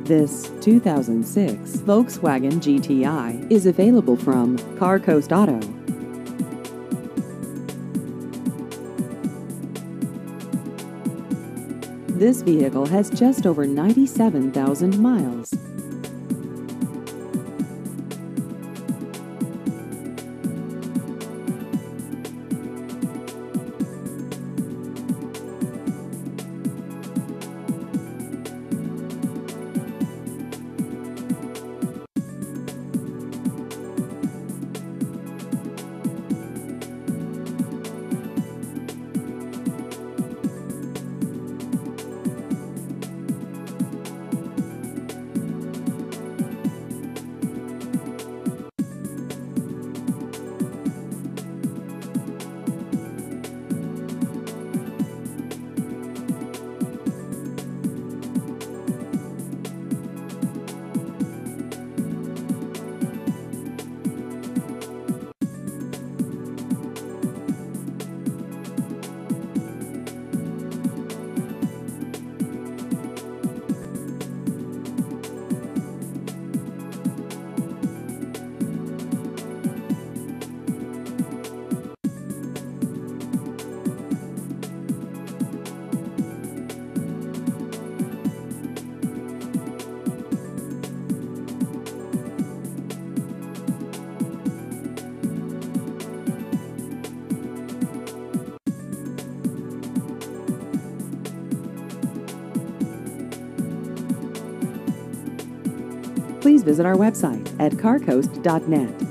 This 2006 Volkswagen GTI is available from CarCoast Auto. This vehicle has just over 97,000 miles. Please visit our website at carcoast.net.